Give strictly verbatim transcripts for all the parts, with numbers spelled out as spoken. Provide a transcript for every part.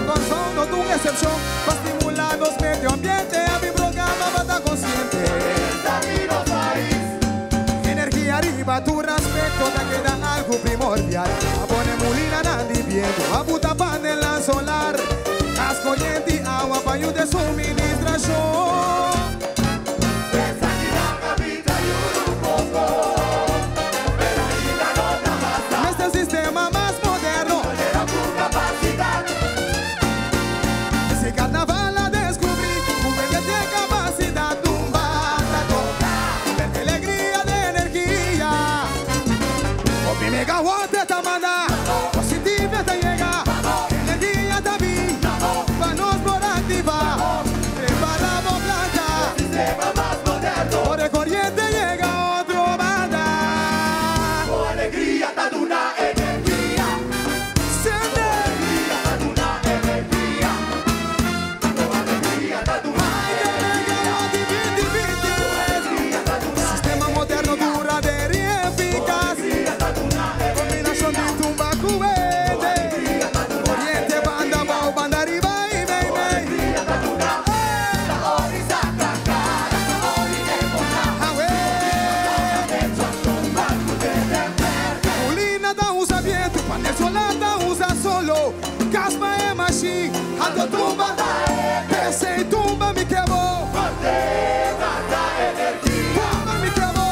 con son no tu excepción. Para estimular los medio ambiente, a mi programa va a estar consciente. Energía arriba, tu respecto te queda algo primordial. A poner mulina nadie viendo, a puta panela solar. Gas corriente y agua para ayudar de suministración. Este sistema más moderno. Ese carnaval la descubrí, un que tiene capacidad tumbada, de alegría, de energía. Con mi megawatt esta manda, positiva te llega, energía también, manos por activar, preparamos blanca, sistema más moderno, por el corriente llega otro banda. Con alegría está una energía, siente, alegría está una energía, con alegría está una energía, sistema moderno duradero y eficaz, combinación de tumba cubete, corriente, banda, bow, banda arriba y mey, mey. Mulina da usa viento, panel solar da usa solo, caspa e machine, alto tumba, ese y tumba mi quebo, tumba mi quebo,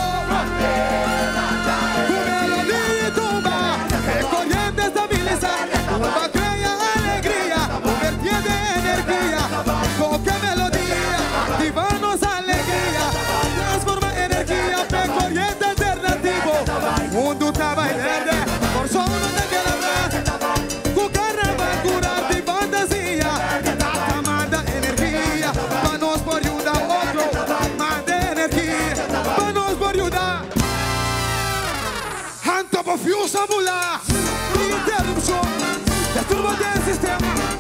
con melodía y tumba, el corriente estabiliza, tumba crea alegría, vertiente energía, toque melodía, activarnos alegría, transforma energía, pe corriente alternativo, mundo estaba verde, por solo te queda atrás, cucarra va a curar de fantasía, tata manda energía, manos por ayuda otro, manda energía, manos por ayuda, Anto por fiusa mula, interrupción, la turba del sistema.